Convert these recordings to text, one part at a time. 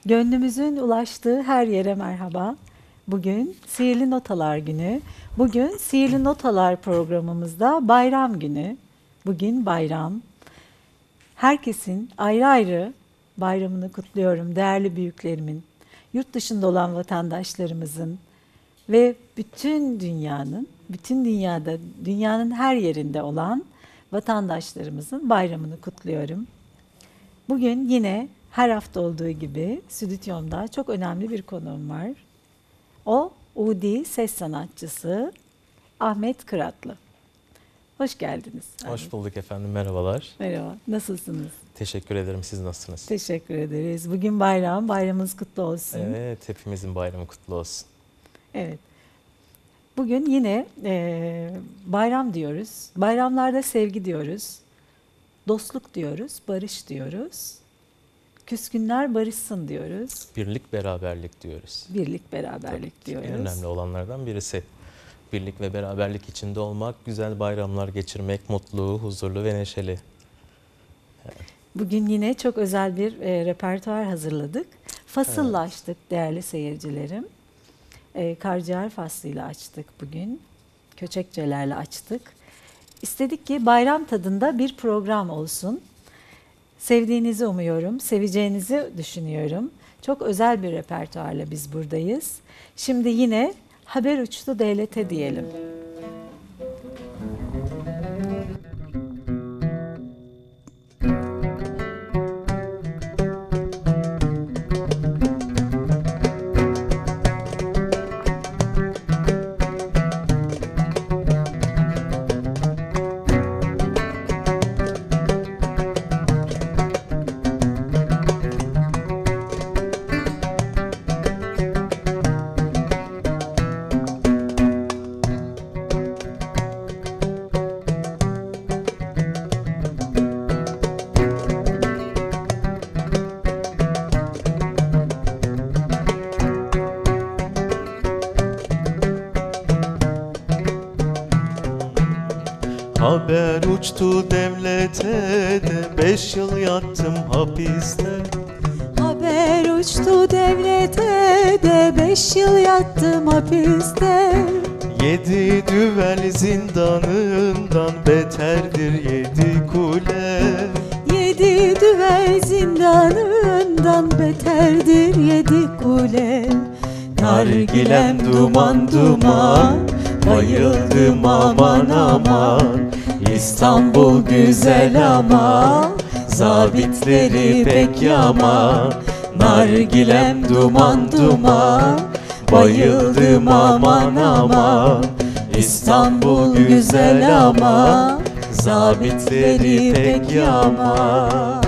Gönlümüzün ulaştığı her yere merhaba. Bugün Sihirli Notalar Günü. Bugün Sihirli Notalar programımızda bayram günü. Bugün bayram. Herkesin ayrı ayrı bayramını kutluyorum. Değerli büyüklerimin, yurt dışında olan vatandaşlarımızın ve bütün dünyada, dünyanın her yerinde olan vatandaşlarımızın bayramını kutluyorum. Bugün yine her hafta olduğu gibi stüdyomda çok önemli bir konuğum var. O Udi ses sanatçısı Ahmet Kıratlı. Hoş geldiniz. Hoş bulduk efendim, merhabalar. Merhaba, nasılsınız? Teşekkür ederim, siz nasılsınız? Teşekkür ederiz. Bugün bayram, bayramınız kutlu olsun. Evet, hepimizin bayramı kutlu olsun. Evet. Bugün yine bayram diyoruz. Bayramlarda sevgi diyoruz. Dostluk diyoruz, barış diyoruz. Küskünler barışsın diyoruz. Birlik, beraberlik diyoruz. Birlik, beraberlik diyoruz. En önemli olanlardan birisi. Birlik ve beraberlik içinde olmak, güzel bayramlar geçirmek, mutlu, huzurlu ve neşeli. Evet. Bugün yine çok özel bir repertuar hazırladık. Fasıllaştık değerli seyircilerim. Karaciğer faslıyla açtık bugün. Köçekçelerle açtık. İstedik ki bayram tadında bir program olsun. Sevdiğinizi umuyorum, seveceğinizi düşünüyorum. Çok özel bir repertuarla biz buradayız. Şimdi yine haber uçtu devlete diyelim. Haber uçtu devlete de 5 yıl yattım hapiste. Haber uçtu devlete de 5 yıl yattım hapiste. 7 düvel zindanından beterdir 7 kule. 7 düvel zindanından beterdir 7 kule. Nargilem duman duman, bayıldım aman aman. İstanbul güzel ama zabitleri pek yaman. Nargilem duman duman, bayıldım aman aman. İstanbul güzel ama zabitleri pek yaman.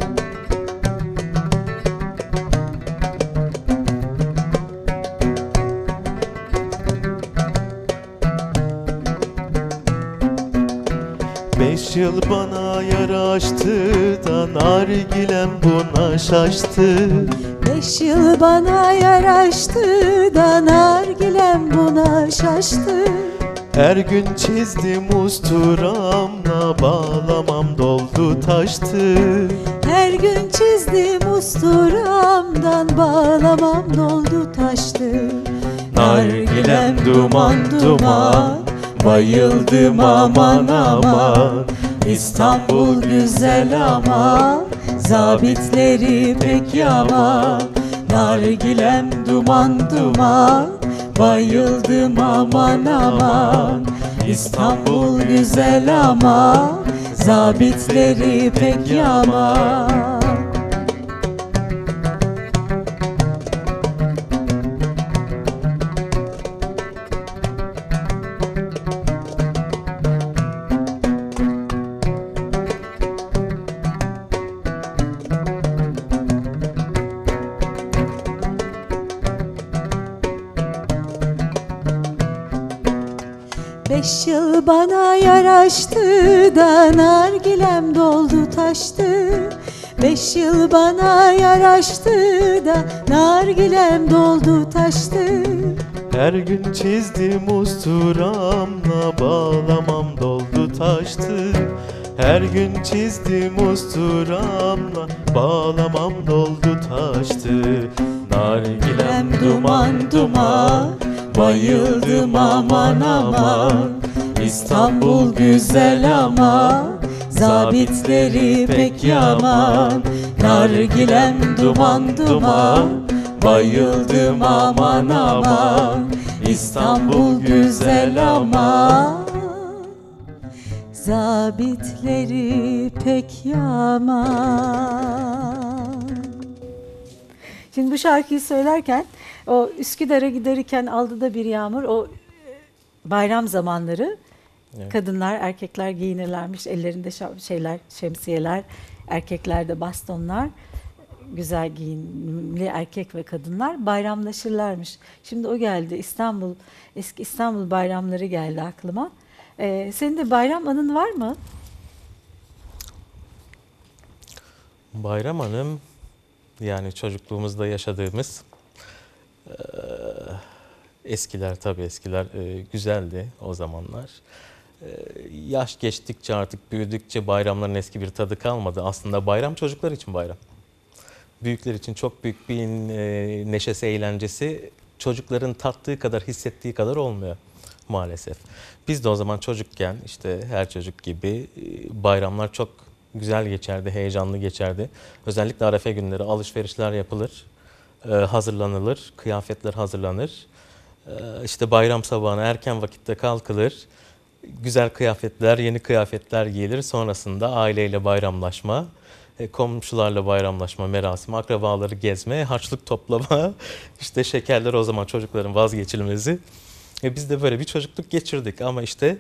Beş yıl bana yaraştı da nargilem buna şaştı. 5 yıl bana yaraştı da nargilem buna şaştı. Her gün çizdim usturamla, bağlamam doldu taştı. Her gün çizdim usturamdan bağlamam doldu taştı. Nargilem duman duman, bayıldım aman aman. İstanbul güzel ama zabitleri pek yaman. Nargilem duman duman, bayıldım aman aman. İstanbul güzel ama zabitleri pek yaman. Beş yıl bana yaraştı da nargilem doldu taştı. 5 yıl bana yaraştı da nargilem doldu taştı. Her gün çizdim usturamla, bağlamam doldu taştı. Her gün çizdim usturamla, bağlamam doldu taştı. Nargilem duman duman, bayıldım aman aman. İstanbul güzel ama zabitleri pek yaman. Nargilem duman duman, bayıldım aman aman. İstanbul güzel ama zabitleri pek yaman. Şimdi bu şarkıyı söylerken o Üsküdar'a giderken aldı da bir yağmur, o bayram zamanları Evet. kadınlar erkekler giyinirlermiş, ellerinde şemsiyeler, erkeklerde bastonlar, güzel giyimli erkek ve kadınlar bayramlaşırlarmış. Şimdi o geldi, eski İstanbul bayramları geldi aklıma. Senin de bayram anın var mı? Bayram Hanım, yani çocukluğumuzda yaşadığımız eskiler, tabii eskiler güzeldi o zamanlar. Yaş geçtikçe, artık büyüdükçe bayramların eski bir tadı kalmadı. Aslında bayram çocuklar için bayram. Büyükler için çok büyük bir neşesi, eğlencesi çocukların tattığı kadar, hissettiği kadar olmuyor maalesef. Biz de o zaman çocukken, işte her çocuk gibi, bayramlar çok güzel geçerdi, heyecanlı geçerdi. Özellikle Arefe günleri alışverişler yapılır, hazırlanılır, kıyafetler hazırlanır. İşte bayram sabahına erken vakitte kalkılır, güzel kıyafetler, yeni kıyafetler giyilir. Sonrasında aileyle bayramlaşma, komşularla bayramlaşma merasimi, akrabaları gezme, harçlık toplama, işte şekerler o zaman çocukların vazgeçilmezi. Biz de böyle bir çocukluk geçirdik ama işte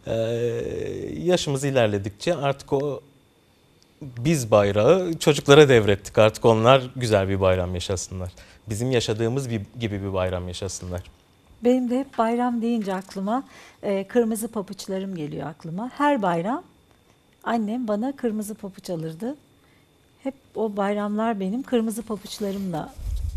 yaşımız ilerledikçe artık o biz bayrağı çocuklara devrettik. Artık onlar güzel bir bayram yaşasınlar. Bizim yaşadığımız gibi bir bayram yaşasınlar. Benim de hep bayram deyince aklıma kırmızı papuçlarım geliyor aklıma. Her bayram annem bana kırmızı papuç alırdı. Hep o bayramlar benim kırmızı papuçlarımla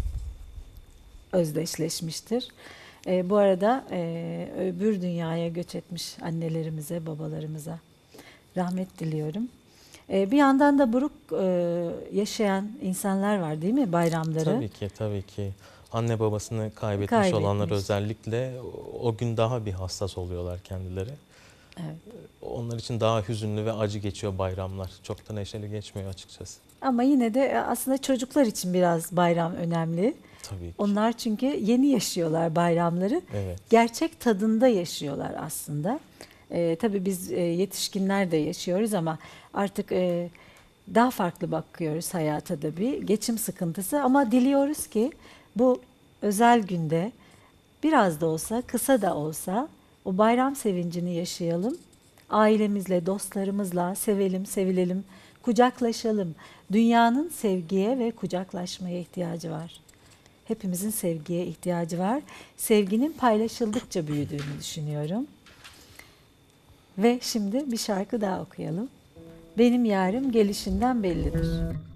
özdeşleşmiştir. Bu arada öbür dünyaya göç etmiş annelerimize, babalarımıza rahmet diliyorum. Bir yandan da buruk yaşayan insanlar var değil mi bayramları? Tabii ki, tabii ki. Anne babasını kaybetmiş olanlar özellikle o gün daha bir hassas oluyorlar kendileri. Evet. Onlar için daha hüzünlü ve acı geçiyor bayramlar. Çok da neşeli geçmiyor açıkçası. Ama yine de aslında çocuklar için biraz bayram önemli. Tabii ki. Onlar çünkü yeni yaşıyorlar bayramları. Evet. Gerçek tadında yaşıyorlar aslında. Tabii biz yetişkinler de yaşıyoruz ama artık daha farklı bakıyoruz hayata da, bir geçim sıkıntısı. Ama diliyoruz ki bu özel günde biraz da olsa, kısa da olsa o bayram sevincini yaşayalım. Ailemizle, dostlarımızla sevelim, sevilelim, kucaklaşalım. Dünyanın sevgiye ve kucaklaşmaya ihtiyacı var. Hepimizin sevgiye ihtiyacı var. Sevginin paylaşıldıkça büyüdüğünü düşünüyorum. Ve şimdi bir şarkı daha okuyalım. Benim yarim gelişinden bellidir.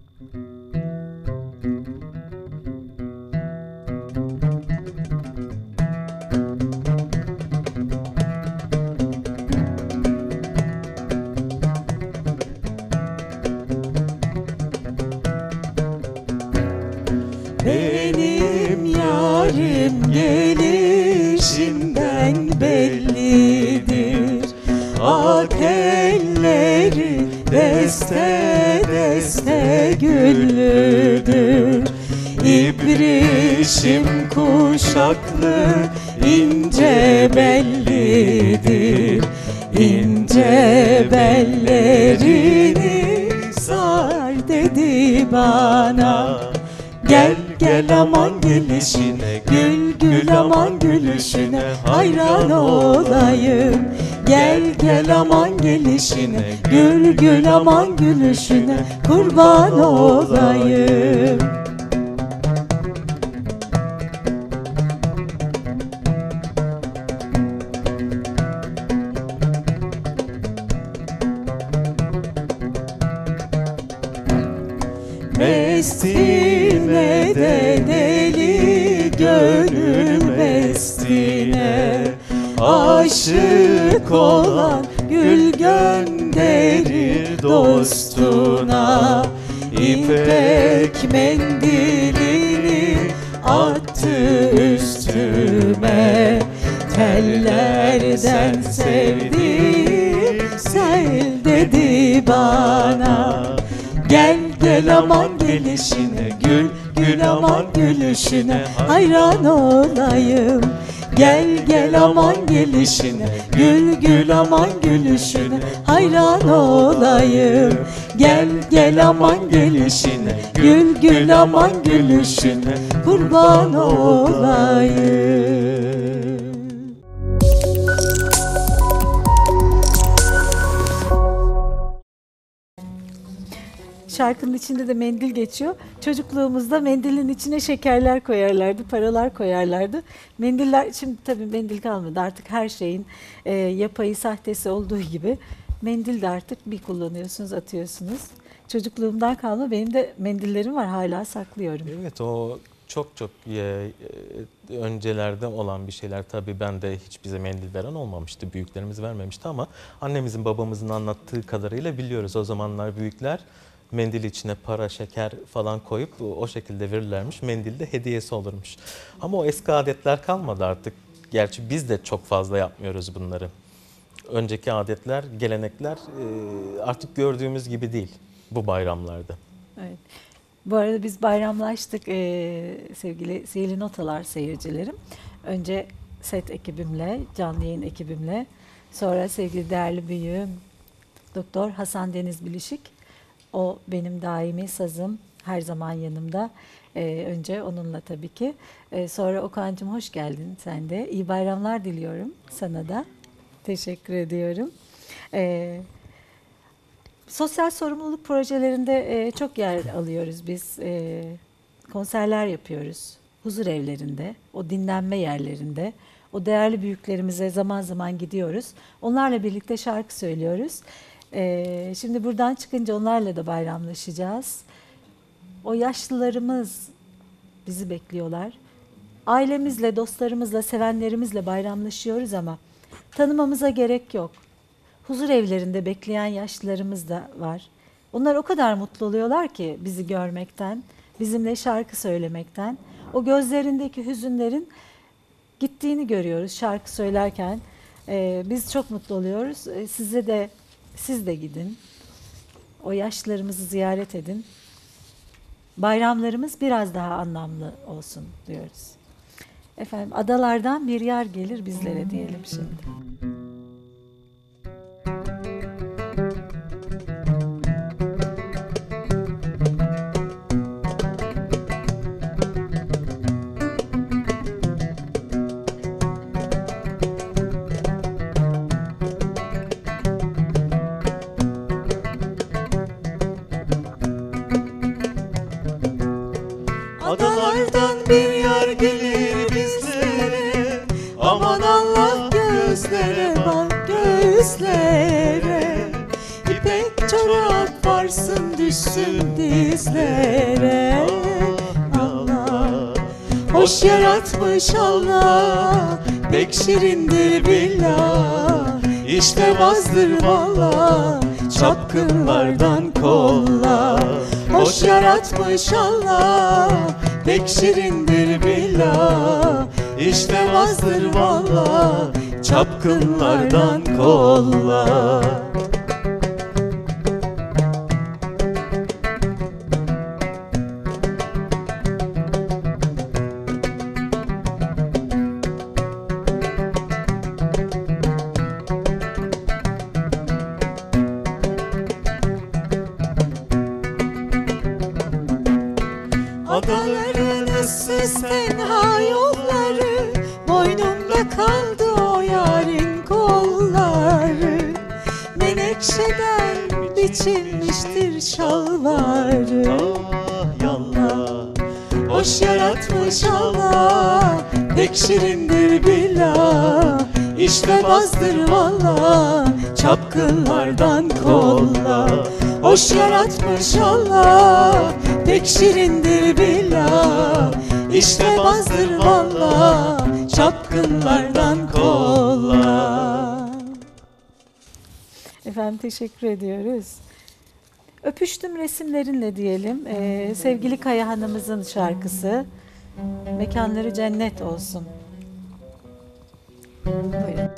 Benim yarim gelişinden bellidir. Ak elleri deste deste güllüdür. İbrişim kuşaklı ince bellidir. İnce bellerini sar dedi bana. Gel gel aman gelişine, gül gül aman gülüşüne hayran olayım. Gel gel aman gelişine, gül gül aman gülüşüne kurban olayım. Mestine de deli gönül mestine, aşık olan gül gönderir dostuna, İpek mendilini attı üstüme. Tellerden sevdim sel dedi bana. Gel gel aman gelişine, gül gül aman gülüşüne hayran olayım. Gel gel aman gelişine, gül gül aman gülüşüne hayran olayım. Gel gel aman gelişine, gül gül aman gülüşüne kurban olayım. Şarkının içinde de mendil geçiyor. Çocukluğumuzda mendilin içine şekerler koyarlardı, paralar koyarlardı. Mendiller, şimdi tabii mendil kalmadı. Artık her şeyin yapayı, sahtesi olduğu gibi mendil de artık bir kullanıyorsunuz, atıyorsunuz. Çocukluğumdan kalma benim de mendillerim var, hala saklıyorum. Evet, o çok öncelerde olan bir şeyler. Tabii ben de hiç bize mendil veren olmamıştı. Büyüklerimiz vermemişti ama annemizin babamızın anlattığı kadarıyla biliyoruz. O zamanlar büyükler mendil içine para, şeker falan koyup o şekilde verirlermiş. Mendil de hediyesi olurmuş. Ama o eski adetler kalmadı artık. Gerçi biz de çok fazla yapmıyoruz bunları. Önceki adetler, gelenekler artık gördüğümüz gibi değil bu bayramlarda. Evet. Bu arada biz bayramlaştık sevgili Sihirli Notalar seyircilerim. Önce set ekibimle, canlı yayın ekibimle, sonra sevgili değerli büyüğüm Doktor Hasan Deniz Bilişik. O benim daimi sazım, her zaman yanımda. Önce onunla tabii ki. Sonra Okan'cığım hoş geldin sen de. İyi bayramlar diliyorum sana da. Teşekkür ediyorum. Sosyal sorumluluk projelerinde çok yer alıyoruz biz. Konserler yapıyoruz. Huzur evlerinde, o dinlenme yerlerinde. O değerli büyüklerimize zaman zaman gidiyoruz. Onlarla birlikte şarkı söylüyoruz. Şimdi buradan çıkınca onlarla da bayramlaşacağız. O yaşlılarımız bizi bekliyorlar. Ailemizle, dostlarımızla, sevenlerimizle bayramlaşıyoruz ama tanımamıza gerek yok. Huzur evlerinde bekleyen yaşlılarımız da var. Onlar o kadar mutlu oluyorlar ki bizi görmekten, bizimle şarkı söylemekten. O gözlerindeki hüzünlerin gittiğini görüyoruz şarkı söylerken. Biz çok mutlu oluyoruz. Siz de gidin. O yaşlılarımızı ziyaret edin. Bayramlarımız biraz daha anlamlı olsun diyoruz. Efendim, adalardan bir yar gelir bizlere diyelim şimdi. Adalardan bir yar gelir bizlere, aman Allah gözlere bak gözlere. İpek çorap varsın düşsün dizlere. Allah hoş yaratmış Allah, pek şirindir billah. İşte vazdır valla, çapkınlardan kolla. Hoş yaratmış Allah, pek şirindir billah. İşte vazdır valla, çapkınlardan kolla. Adaların ıssız tenha yolları, boynumda kaldı o yarın kolları. Menekşeden biçilmiştir şalvarı. Ah yallah, hoş yaratmış Allah, pek şirindir billah. İşte bazdır valla, çapkınlardan kolla. Hoş yaratmış Allah, pek şirindir billah. İşte bazdır valla, çapkınlardan kolla. Efendim teşekkür ediyoruz. Öpüştüm resimlerinle diyelim. Sevgili Kayahan'ımızın şarkısı. Mekanları cennet olsun. Buyurun.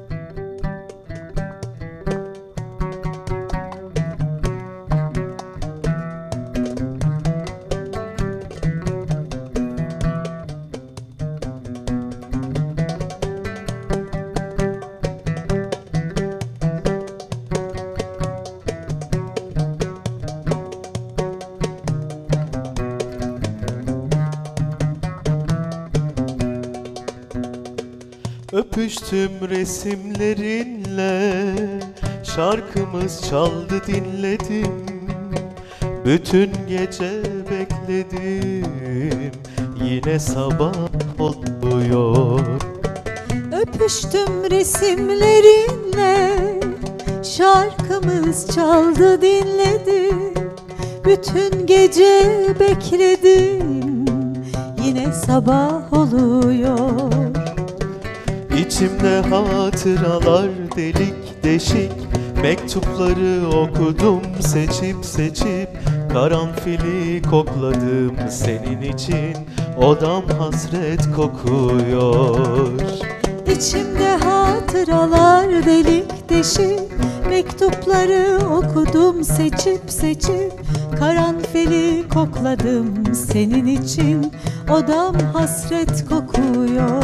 Öpüştüm resimlerinle, şarkımız çaldı dinledim. Bütün gece bekledim, yine sabah oluyor. Öpüştüm resimlerinle, şarkımız çaldı dinledim. Bütün gece bekledim, yine sabah oluyor. İçimde hatıralar delik deşik, mektupları okudum seçip seçip. Karanfili kokladım senin için, odam hasret kokuyor. İçimde hatıralar delik deşik, mektupları okudum seçip seçip. Karanfili kokladım senin için, odam hasret kokuyor.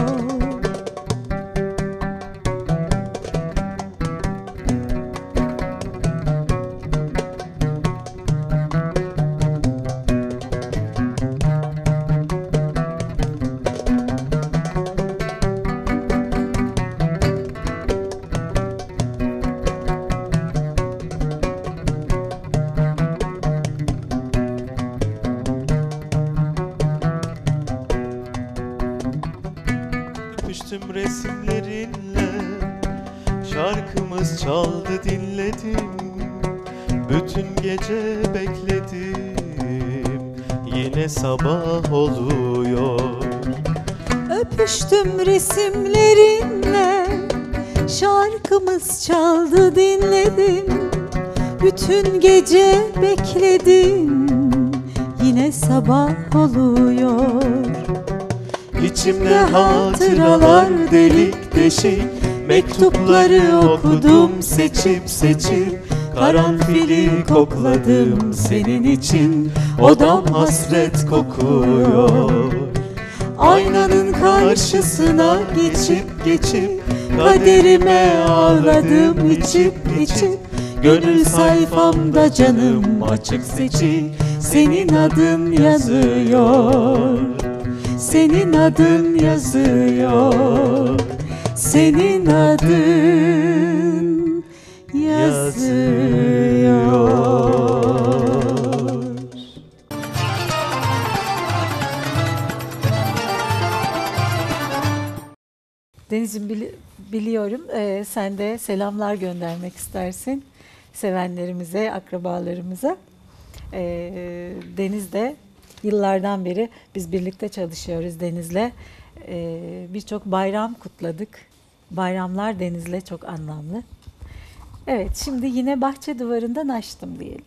Öpüştüm resimlerinle, şarkımız çaldı dinledim. Bütün gece bekledim, yine sabah oluyor. Öpüştüm resimlerinle, şarkımız çaldı dinledim. Bütün gece bekledim, yine sabah oluyor. İçimde hatıralar delik deşik, mektupları okudum seçip seçip. Karanfili kokladım senin için, odam hasret kokuyor. Aynanın karşısına geçip geçip, kaderime ağladım içip içip. Gönül sayfamda canım açık seçik, senin adın yazıyor. Senin adın yazıyor, senin adın yazıyor. Deniz'im biliyorum sen de selamlar göndermek istersin sevenlerimize, akrabalarımıza. Deniz de yıllardan beri biz birlikte çalışıyoruz Deniz'le. Birçok bayram kutladık. Bayramlar Deniz'le çok anlamlı. Evet, şimdi yine bahçe duvarından açtım diyelim.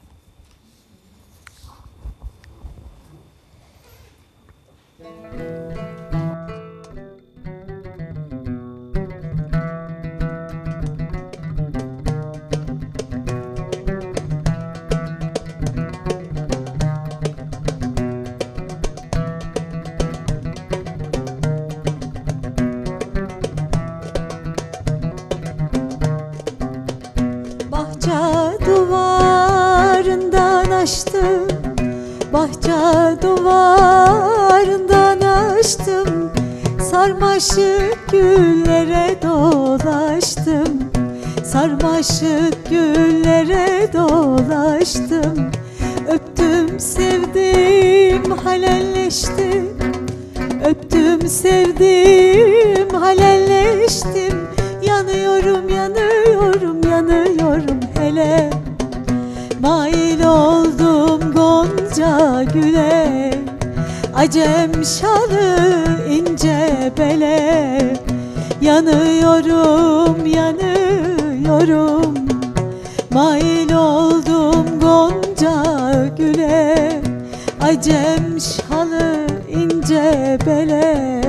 Bahçe duvarından açtım, bahçe duvarından açtım. Sarmaşık güllere dolaştım, sarmaşık güllere dolaştım. Öptüm sevdim halelleştim, öptüm sevdim halelleştim. Yanıyorum yanıyorum yanıyorum hele, mail oldum gonca güle. Acem şalı ince bele, yanıyorum yanıyorum, mail oldum gonca Acem şalı ince bele.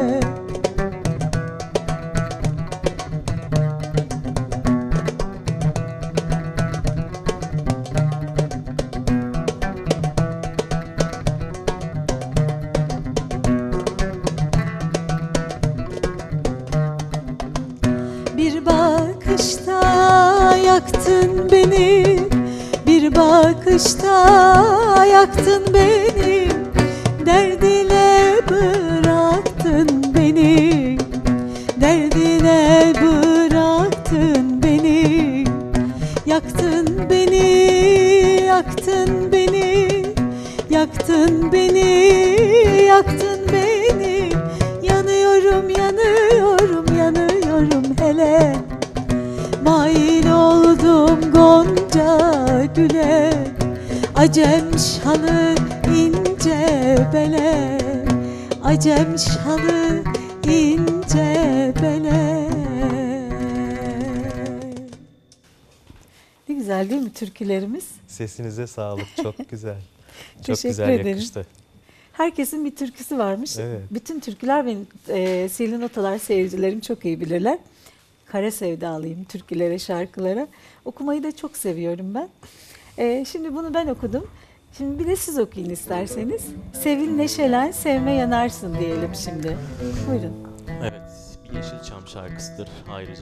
Bir bakışta yaktın beni, bir bakışta yaktın beni, derdine bıraktın beni, derdine bıraktın beni, yaktın beni, yaktın beni, yaktın beni, yaktın beni, yanıyorum, yanıyorum, yanıyorum hele. Mail oldum gonca güle, acem şalı ince bele, acem şalı ince bele. Ne güzel değil mi türkülerimiz? Sesinize sağlık, çok güzel. Çok Teşekkür güzel ederim. yakıştı. Herkesin bir türküsü varmış. Evet. Bütün türküler benim Sihirli Notalar seyircilerim çok iyi bilirler. Kara sevdalıyım türkülere, şarkılara. Okumayı da çok seviyorum ben. Şimdi bunu ben okudum. Şimdi bir de siz okuyun isterseniz. Sevil neşelen, sevme yanarsın diyelim şimdi. Buyurun. Evet, bir Yeşilçam şarkısıdır ayrıca.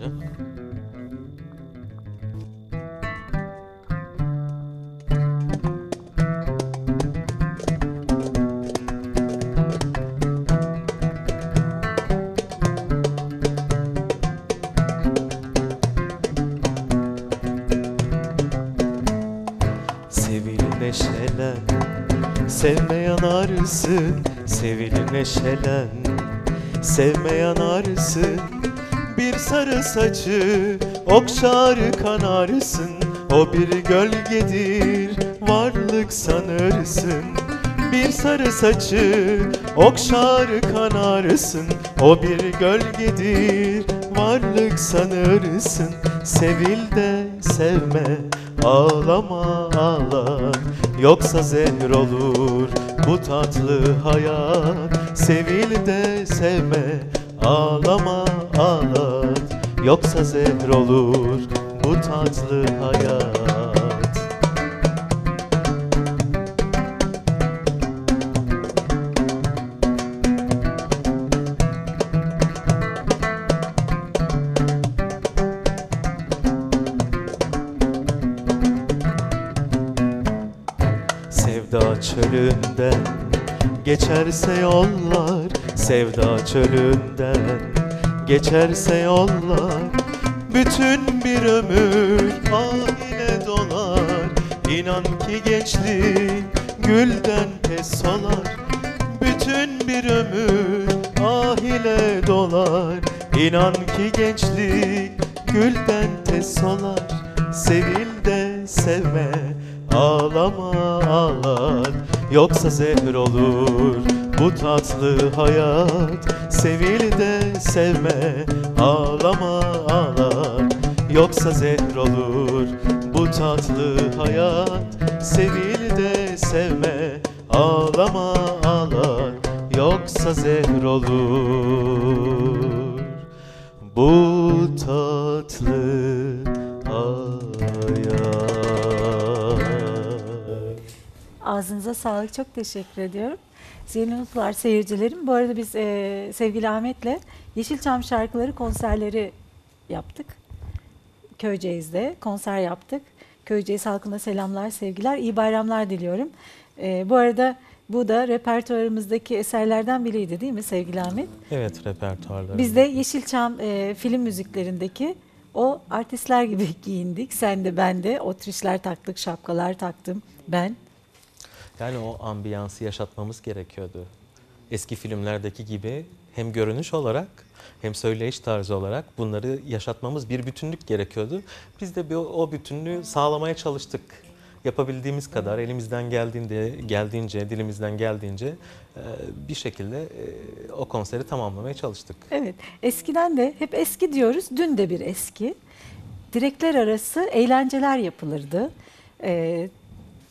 Sevil neşelen, sevme yanarsın. Sevil neşelen, sevme yanarsın. Bir sarı saçı okşar kanarsın. O bir gölgedir, varlık sanırsın. Bir sarı saçı okşar kanarsın. O bir gölgedir, varlık sanırsın. Sevil de sevme, ağlama ağlar, yoksa zehir olur bu tatlı hayat. Sevil de sevme, ağlama ağlar, yoksa zehir olur bu tatlı hayat. Sevda çölünden geçerse yollar, sevda çölünden geçerse yollar, bütün bir ömür ah ile dolar. İnan ki gençlik gülden tez solar, bütün bir ömür ah ile dolar. İnan ki gençlik gülden tez solar. Sevil de sevme, ağlama ağlar, yoksa zehir olur bu tatlı hayat. Sevil de sevme, ağlama ağlar, yoksa zehir olur bu tatlı hayat. Sevil de sevme, ağlama ağlar, yoksa zehir olur bu tatlı hayat. Ağzınıza sağlık. Çok teşekkür ediyorum. Sihirli Notalar seyircilerim. Bu arada biz sevgili Ahmet'le Yeşilçam şarkıları konserleri yaptık. Köyceğiz'de konser yaptık. Köyceğiz halkına selamlar, sevgiler, iyi bayramlar diliyorum. Bu arada bu da repertuarımızdaki eserlerden biriydi değil mi sevgili Ahmet? Evet, repertuarlar. Biz de Yeşilçam film müziklerindeki o artistler gibi giyindik. Sen de ben de otrişler taktık, şapkalar taktım ben. Yani o ambiyansı yaşatmamız gerekiyordu. Eski filmlerdeki gibi hem görünüş olarak hem söyleyiş tarzı olarak bunları yaşatmamız, bir bütünlük gerekiyordu. Biz de o bütünlüğü sağlamaya çalıştık. Yapabildiğimiz kadar, elimizden geldiğince, dilimizden geldiğince bir şekilde o konseri tamamlamaya çalıştık. Evet, eskiden de hep eski diyoruz, dün de bir eski. Direkler arası eğlenceler yapılırdı.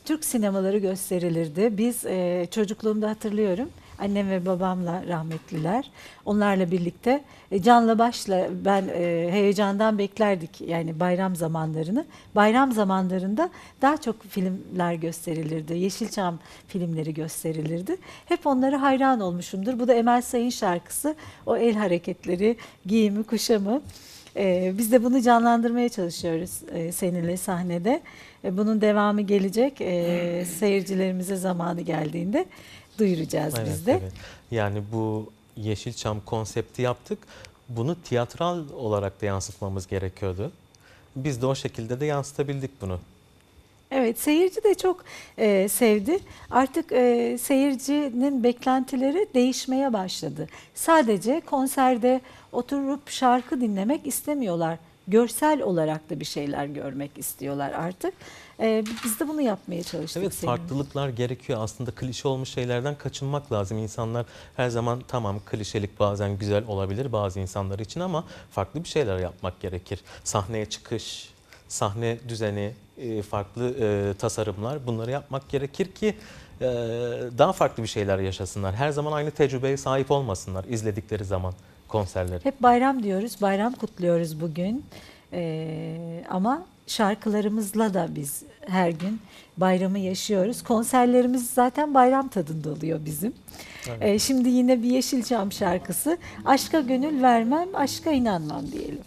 Türk sinemaları gösterilirdi. Biz çocukluğumda hatırlıyorum. Annem ve babamla rahmetliler. Onlarla birlikte canla başla ben heyecandan beklerdik yani bayram zamanlarını. Bayram zamanlarında daha çok filmler gösterilirdi. Yeşilçam filmleri gösterilirdi. Hep onlara hayran olmuşumdur. Bu da Emel Sayın şarkısı. O el hareketleri, giyimi, kuşamı. Biz de bunu canlandırmaya çalışıyoruz seninle sahnede. Bunun devamı gelecek. Seyircilerimize zamanı geldiğinde duyuracağız biz de. Evet. Yani bu Yeşilçam konsepti yaptık. Bunu tiyatral olarak da yansıtmamız gerekiyordu. Biz de o şekilde de yansıtabildik bunu. Evet, seyirci de çok sevdi. Artık seyircinin beklentileri değişmeye başladı. Sadece konserde oturup şarkı dinlemek istemiyorlar. Görsel olarak da bir şeyler görmek istiyorlar artık. Biz de bunu yapmaya çalıştık. Evet, seninle. farklılıklar gerekiyor. Aslında klişe olmuş şeylerden kaçınmak lazım. İnsanlar her zaman tamam klişelik bazen güzel olabilir bazı insanlar için ama farklı bir şeyler yapmak gerekir. Sahneye çıkış, sahne düzeni, farklı tasarımlar bunları yapmak gerekir ki daha farklı bir şeyler yaşasınlar. Her zaman aynı tecrübeye sahip olmasınlar izledikleri zaman konserleri. Hep bayram diyoruz, bayram kutluyoruz bugün. Ama şarkılarımızla da biz her gün bayramı yaşıyoruz. Konserlerimiz zaten bayram tadında oluyor bizim. Evet. Şimdi yine bir Yeşilçam şarkısı. Aşka gönül vermem, aşka inanmam diyelim.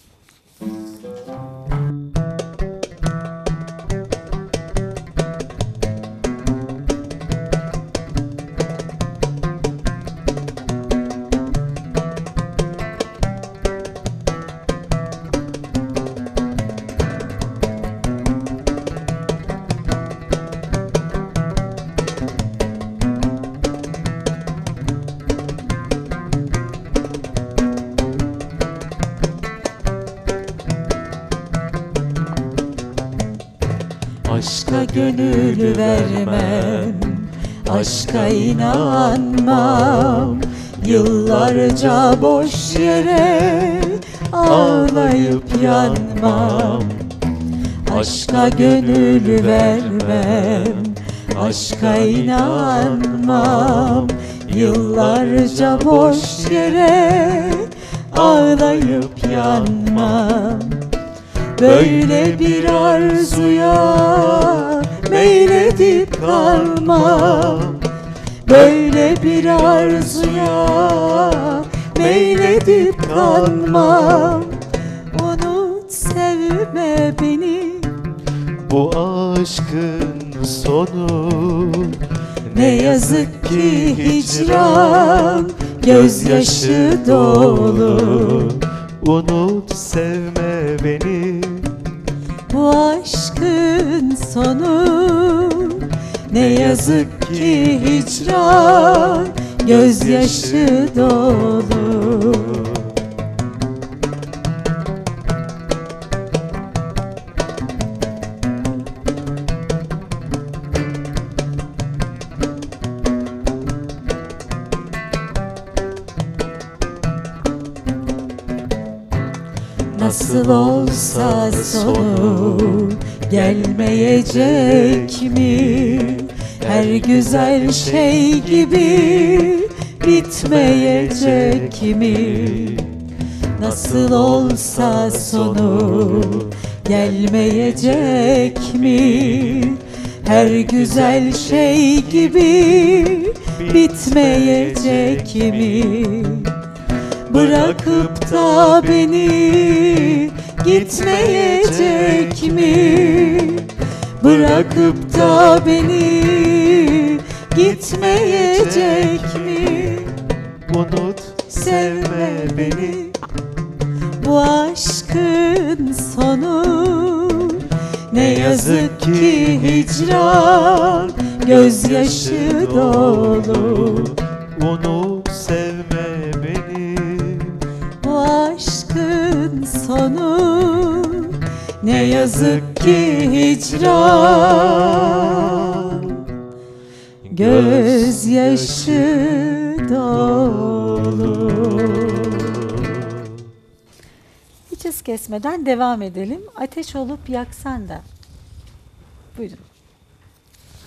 Aşka gönül vermem, aşka inanmam. Yıllarca boş yere ağlayıp yanmam. Aşka gönül vermem, aşka inanmam. Yıllarca boş yere ağlayıp yanmam. Böyle bir arzuya meyledip kalmam. Böyle bir arzuya meyledip kalmam. Unut sevme beni, Bu aşkın sonu ne yazık ki hicran gözyaşı dolu. Unut sevme beni. Bu aşkın sonu ne yazık ki hicran gözyaşı dolu. Nasıl olsa sonu gelmeyecek mi? Her güzel şey gibi bitmeyecek mi? Nasıl olsa sonu gelmeyecek mi? Her güzel şey gibi bitmeyecek mi? Bırakıp da beni gitmeyecek mi? Bırakıp da beni gitmeyecek mi? Unut sevme beni. Bu aşkın sonu ne yazık ki hicran gözyaşı dolu. Unut sevme beni. Bu aşkın sonu ne yazık ki hicran gözyaşı dolu. Hiç hız kesmeden devam edelim. Ateş olup yaksan da. Buyurun.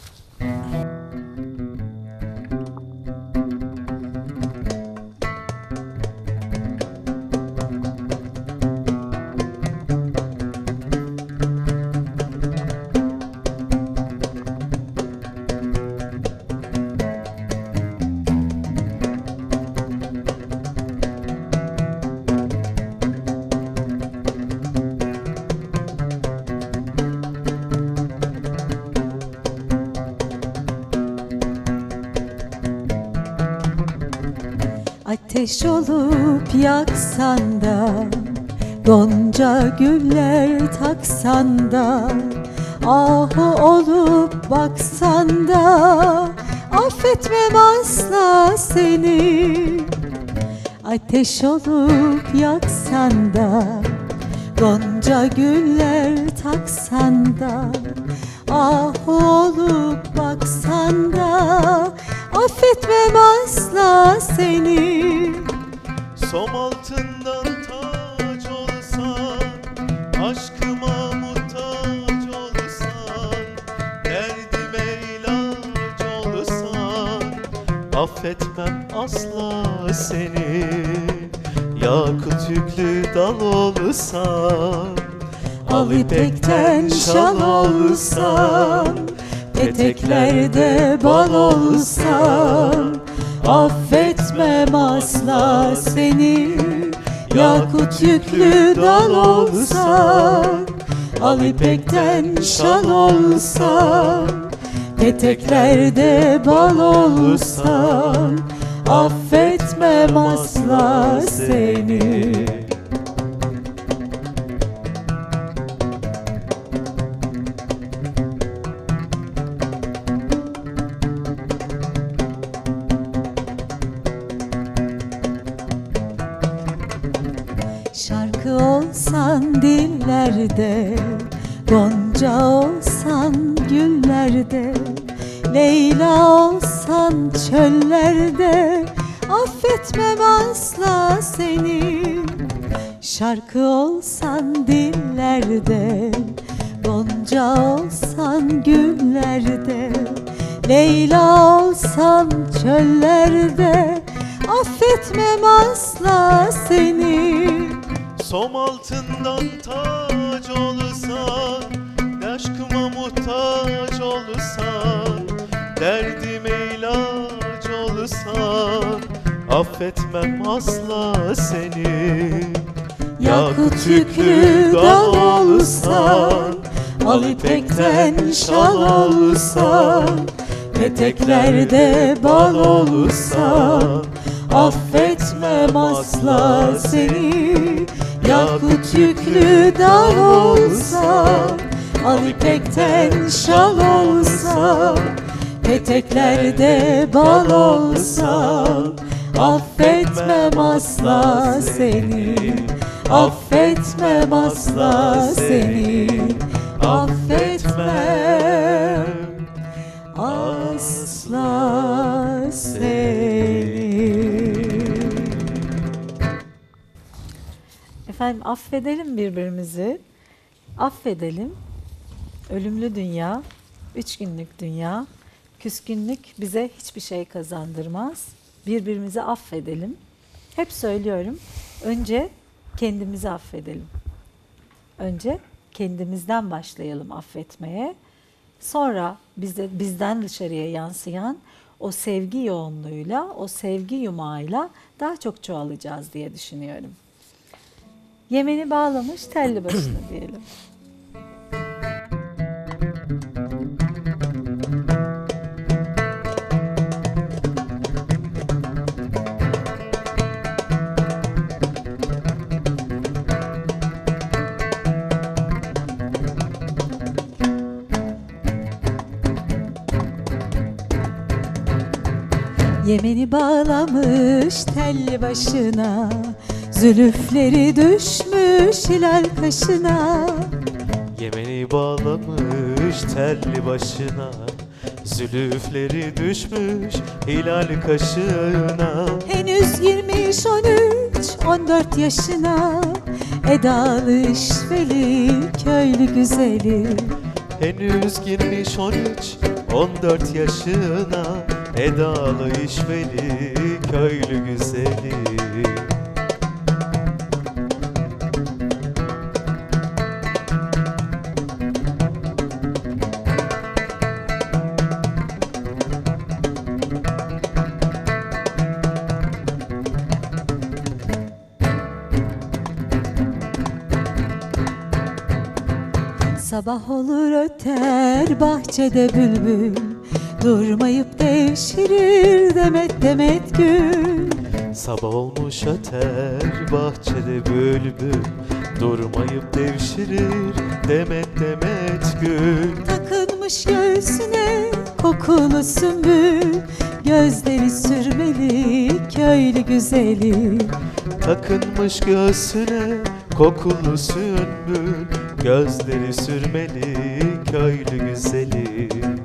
Ateş olup yaksan da, gonca güller taksan da, ahu olup baksan da, affetmem asla seni. Ateş olup yaksan da, gonca güller taksan da, ahu olup baksan da, affetmem asla seni. Som altından taç olsan, aşkıma muhtaç olsan, derdime ilaç olsan, affetmem asla seni. Yakut yüklü dal olsan, al ipekten şal olsan, eteklerde bal olsan, affetmem asla seni. Yakut yüklü dal olsan, al ipekten şal olsan, eteklerde bal olsan, affetmem asla seni. Şarkı olsan dillerde, gonca olsan güllerde, Leyla olsan çöllerde, affetmem asla seni. Şarkı olsan dillerde, gonca olsan güllerde, Leyla olsan çöllerde, affetmem asla seni. Som altından taç olsan, aşkıma muhtaç olsan, derdime ilaç olsan, affetmem asla seni. Yakut yüklü dal olsan, al ipekten şal olsan, peteklerde bal olsan, affetmem asla seni. Yakut yüklü dal olsan, al ipekten şal olsan, peteklerde bal olsan, affetmem asla seni. Affetmem asla seni. Affetmem asla seni. Efendim, affedelim birbirimizi. Affedelim. Ölümlü dünya, 3 günlük dünya, küskünlük bize hiçbir şey kazandırmaz. Birbirimizi affedelim. Hep söylüyorum, önce kendimizi affedelim. Önce kendimizden başlayalım affetmeye. Sonra bizden dışarıya yansıyan o sevgi yoğunluğuyla, o sevgi yumağıyla daha çok çoğalacağız diye düşünüyorum. Yemeni bağlamış telli başına diyelim. Yemeni bağlamış telli başına, zülüfleri düşmüş hilal kaşına. Yemeni bağlamış telli başına, zülüfleri düşmüş hilal kaşına. Henüz girmiş 13-14 yaşına, edalı işveli köylü güzeli. Henüz girmiş 13-14 14 yaşına edalı işveli köylü güzeli. Sabah olur öter bahçede bülbül, durmayıp devşirir demet demet gül. Sabah olmuş öter bahçede bülbül, durmayıp devşirir demet demet gül. Takılmış göğsüne kokulu sümbül, gözleri sürmeli köylü güzeli. Takınmış göğsüne kokulu sümbül, gözleri sürmeli köylü güzeli.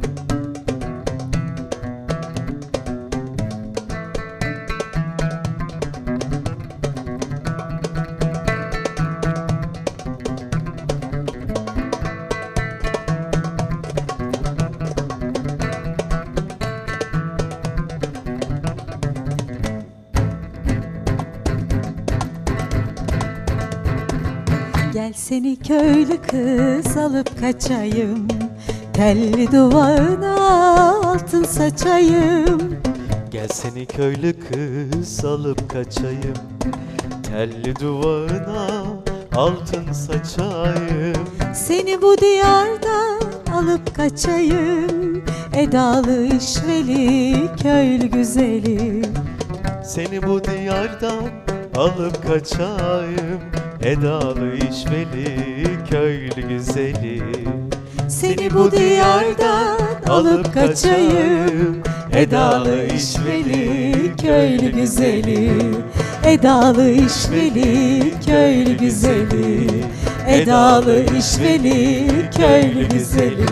Gel seni köylü kız alıp kaçayım, telli duvağına altın saçayım. Gel seni köylü kız alıp kaçayım, telli duvağına altın saçayım. Seni bu diyardan alıp kaçayım, edalı işveli köylü güzeli. Seni bu diyardan alıp kaçayım, edalı işveli köylü güzeli. Seni bu diyardan alıp kaçayım, edalı işveli köylü güzeli. Edalı işveli köylü güzeli. Edalı işveli köylü güzeli.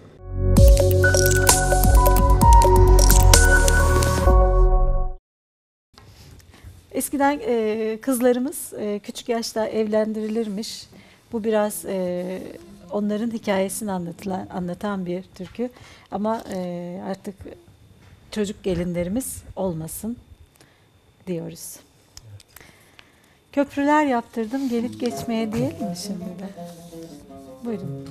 Eskiden kızlarımız küçük yaşta evlendirilirmiş. Bu biraz onların hikayesini anlatan bir türkü. Ama artık çocuk gelinlerimiz olmasın diyoruz. Köprüler yaptırdım gelip geçmeye diyelim mi şimdi de? Buyurun.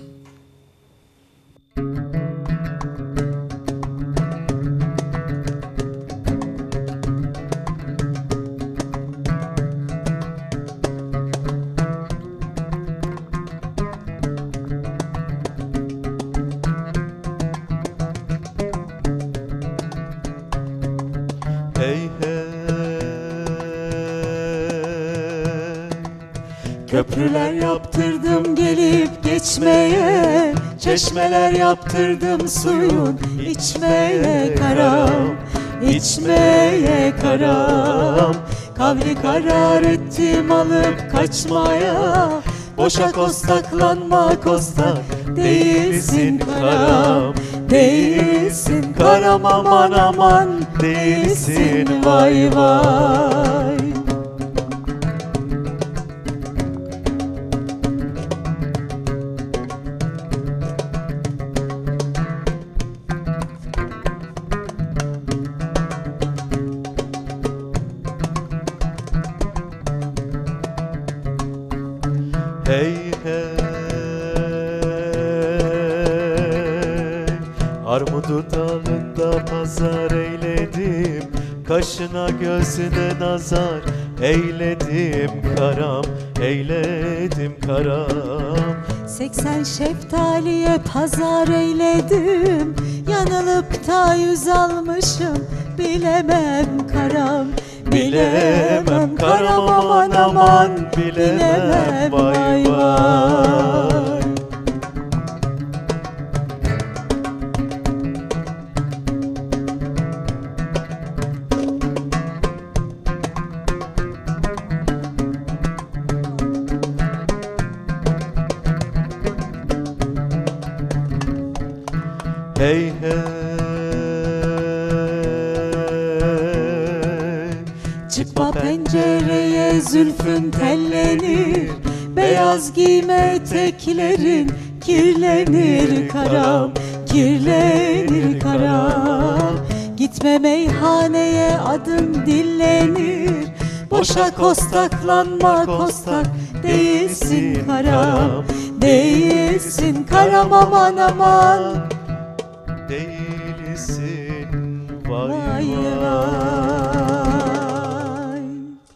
Hey hey, köprüler yaptırdım gelip geçmeye, çeşmeler yaptırdım suyun içmeye karam, içmeye karam. Kavli karar ettim alıp kaçmaya, boşa kostaklanma kostak değilsin karam, değilsin karam aman aman değilsin vay vay. Hey hey, armudu dalında pazar eyledim, kaşına gözüne nazar eyledim karam, eyledim karam. 80 şeftaliye pazar eyledim, yanılıp da 100 almışım, bilemem karam, bilemem karam aman aman, bilemem vay vay. Hey hey, Çıkma pencereye zülfün tellenir, beyaz giyme eteklerin kirlenir karam, kirlenir karam. Gitme meyhaneye adın dillenir. Boşa kostaklanma kostak değilsin karam. Değilsin karam aman aman. Değilsin vay Vay vay. vay.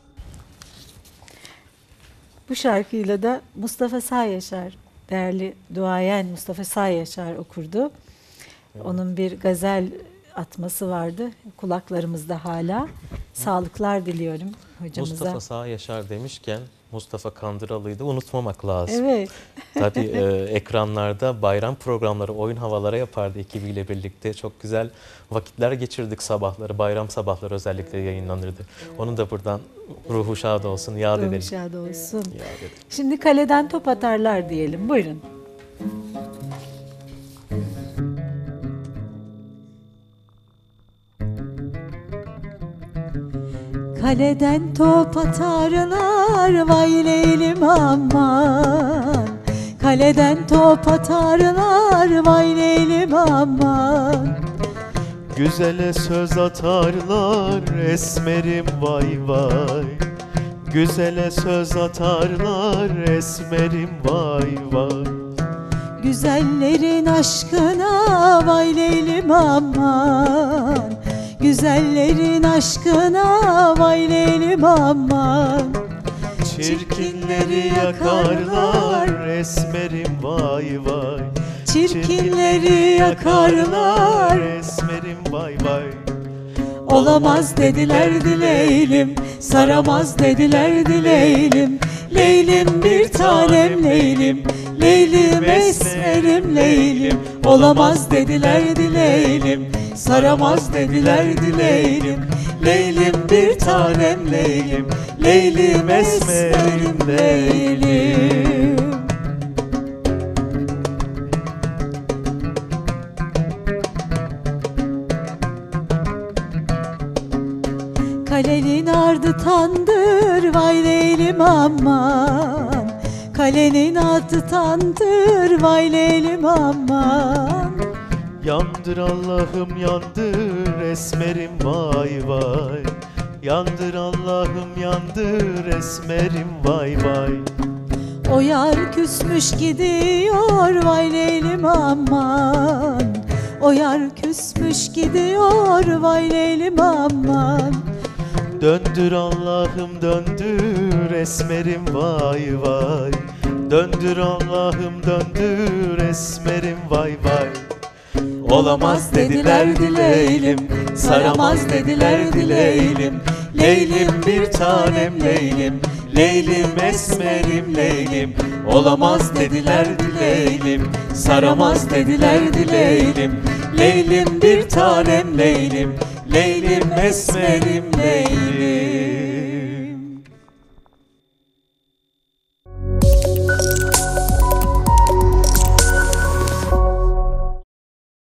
Bu şarkıyla da Mustafa Sağyaşar, değerli duayen Mustafa Sağyaşar okurdu. Onun bir gazel atması vardı. Kulaklarımızda hala. Sağlıklar diliyorum hocamıza. Mustafa Sağyaşar demişken Mustafa Kandıralı'yı da unutmamak lazım. Evet. Tabii ekranlarda bayram programları, oyun havaları yapardı ekibiyle birlikte. Çok güzel vakitler geçirdik sabahları, bayram sabahları özellikle yayınlanırdı. Onu da buradan ruhu şad olsun, yad edelim. Şad olsun. Yad edelim. Şimdi kaleden top atarlar diyelim. Buyurun. Kaleden top atarlar vay leylim aman. Kaleden top atarlar vay leylim aman. Güzele söz atarlar esmerim vay vay. Güzele söz atarlar esmerim vay vay. Güzellerin aşkına vay leylim aman. Güzellerin aşkına vay leylim aman. Çirkinleri yakarlar esmerim vay vay. Çirkinleri yakarlar. esmerim vay vay. Olamaz dediler dileylim, saramaz dediler dileylim. Leylim bir tanem leylim, leylim esmerim leylim. Olamaz dediler dileylim, saramaz dediler dileylim. Leylim bir tanem leylim, leylim esmerim leylim. Kalenin ardı tandır vay leylim aman. Kalenin ardı tandır vay leylim aman. Yandır Allah'ım yandır esmerim vay vay. Yandır Allah'ım yandır esmerim vay vay. O yar küsmüş gidiyor vay leylim aman. O yar küsmüş gidiyor vay leylim aman. Döndür Allah'ım döndür esmerim vay vay. Döndür Allah'ım döndür esmerim vay vay. Olamaz dediler dileylim, saramaz dediler dileylim. Leylim bir tanem leylim, leylim esmerim leylim. Olamaz dediler dileylim, saramaz dediler dileylim. Leylim bir tanem leylim, leylim esmerim leylim.